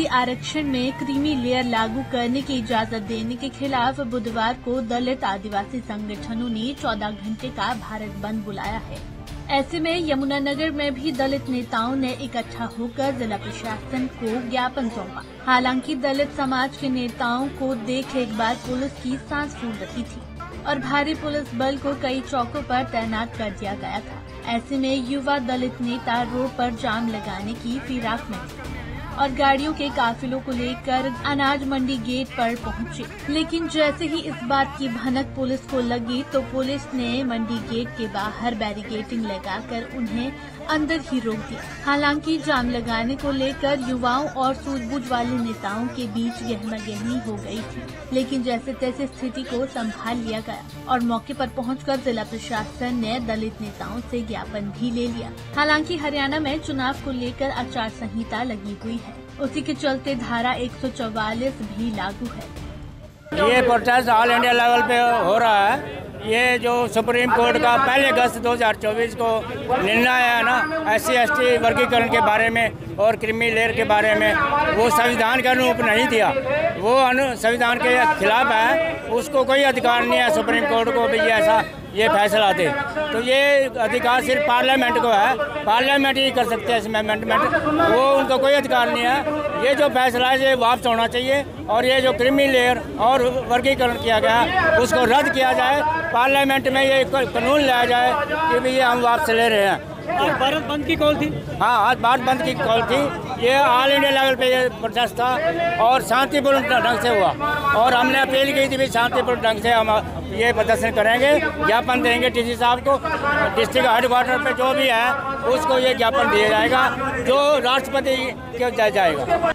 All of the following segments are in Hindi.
SC आरक्षण में क्रीमी लेयर लागू करने की इजाजत देने के खिलाफ बुधवार को दलित आदिवासी संगठनों ने 14 घंटे का भारत बंद बुलाया है। ऐसे में यमुनानगर में भी दलित नेताओं ने इकट्ठा होकर जिला प्रशासन को ज्ञापन सौंपा। हालांकि दलित समाज के नेताओं को देख एक बार पुलिस की सांस फूल रही थी और भारी पुलिस बल को कई चौकों पर तैनात कर दिया गया था। ऐसे में युवा दलित नेता रोड पर जाम लगाने की फिराक में थे और गाड़ियों के काफिलों को लेकर अनाज मंडी गेट पर पहुंचे। लेकिन जैसे ही इस बात की भनक पुलिस को लगी तो पुलिस ने मंडी गेट के बाहर बैरिकेडिंग लगाकर उन्हें अंदर ही रोक दिया। हालांकि जाम लगाने को लेकर युवाओं और सूझबूझ वाले नेताओं के बीच गहमागहमी हो गई थी, लेकिन जैसे तैसे स्थिति को संभाल लिया गया और मौके पर पहुंचकर जिला प्रशासन ने दलित नेताओं से ज्ञापन भी ले लिया। हालांकि हरियाणा में चुनाव को लेकर आचार संहिता लगी हुई है, उसी के चलते धारा 144 भी लागू है। ये प्रोटेस्ट ऑल इंडिया लेवल पे हो रहा है। ये जो सुप्रीम कोर्ट का 1 अगस्त 2024 को निर्णय है ना, SC/ST वर्गीकरण के बारे में और क्रीमी लेयर के बारे में, वो संविधान के अनुरूप नहीं दिया, वो संविधान के खिलाफ है। उसको कोई अधिकार नहीं है सुप्रीम कोर्ट को भी ऐसा ये फैसला दे। तो ये अधिकार सिर्फ पार्लियामेंट को है, पार्लियामेंट ही कर सकते हैं इसमें अमेंडमेंट, वो उनको कोई अधिकार नहीं है। ये जो फैसला है ये वापस होना चाहिए और ये जो क्रीमी लेयर और वर्गीकरण किया गया उसको रद्द किया जाए। पार्लियामेंट में ये कानून लाया जाए कि भी ये हम वापस ले रहे हैं। आज भारत बंद की कॉल थी। हाँ, आज भारत बंद की कॉल थी। ये ऑल इंडिया लेवल पे ये प्रोटेस्ट था और शांतिपूर्ण ढंग से हुआ और हमने अपील की थी भी शांतिपूर्ण ढंग से हम ये प्रदर्शन करेंगे, ज्ञापन देंगे DC साहब को। डिस्ट्रिक्ट हेडक्वार्टर पे जो भी है उसको ये ज्ञापन दिया जाएगा जो राष्ट्रपति के जाएगा।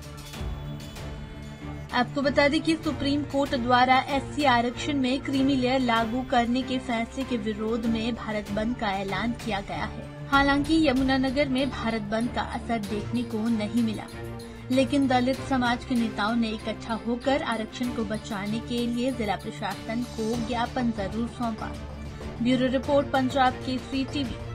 आपको बता दें कि सुप्रीम कोर्ट द्वारा SC आरक्षण में क्रीमी लेयर लागू करने के फैसले के विरोध में भारत बंद का ऐलान किया गया है। हालांकि यमुनानगर में भारत बंद का असर देखने को नहीं मिला, लेकिन दलित समाज के नेताओं ने इकट्ठा होकर आरक्षण को बचाने के लिए जिला प्रशासन को ज्ञापन जरूर सौंपा। Bureau report, Punjab Kesari TV।